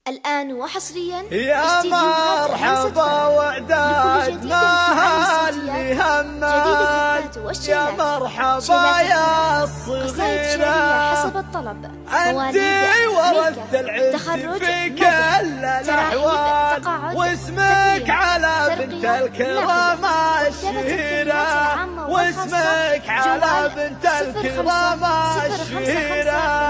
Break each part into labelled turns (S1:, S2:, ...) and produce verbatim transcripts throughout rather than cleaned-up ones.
S1: الآن وحصريا
S2: يا مرحبا وعداد ما اللي همك، يا مرحبا يا الصغيرة
S1: حسب الطلب،
S2: انتي ورثت العز في كل الاحوال، واسمك على بنت الكرامة الشهيرة، واسمك على بنت الكرامة الشهيرة.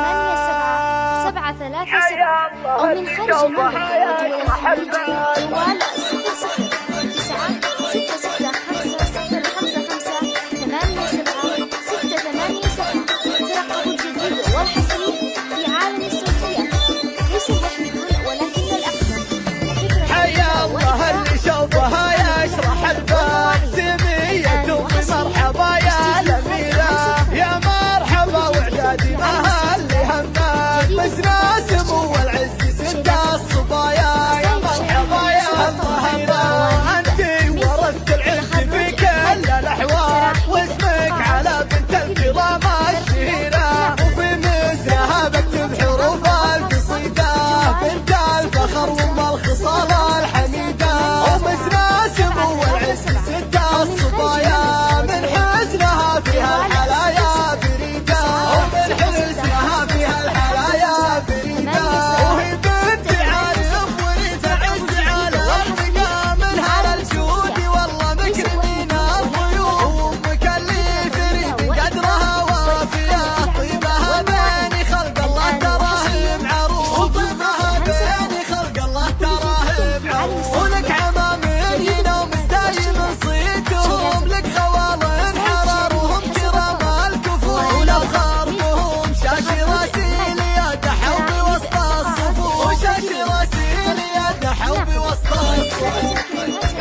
S1: سبعة ثلاثة سبعة أو من خارج المملكة ودول الخليج، جوال صفر صفر تسعة ستة ستة خمسة صفر خمسة خمسة ثمانية سبعة ستة ثمانية سبعة. ترقبوا الجديد والحصري في عالم الصوتيات، ليس الوحيدون ولكن الأقدم.
S2: حيا الله اللي شوفها يشرح الباب، سمية مرحبا يا الأميرة، يا مرحبا وعدادي ما اللي همك، مسنا سمو والعز سد الصبايا، يا مرحبا يا الظهيرة انتي ورثت العز في كل الاحوال، واسمك على بنت الكرامة الشهيرة، وفي مزنها بكتب حروف القصيدة، بنت الفخر وام الخصال الحميدة، ومسنا سمو والعز سد الصبايا، من حزنها فيها الحلايا بريدة، ومن حزنها فيها الحلايا بريدة، وهي بنت عارف وريد عز على الرقا، منها للجود والله مكرمين الضيوف، وامك اللي فريد قدرها وافية، طيبها بين خلق الله تراه معروف، طيبها بين خلق الله تراه معروف، ولك عمام ينوم مستايم صيتهم، لك خوال حرارهم كرام الكفوف، والابخار بهم شاشي راسيل يد حوبي وسط الصفوف، وشاشي راسيل يد حوبي وسط الصفوف.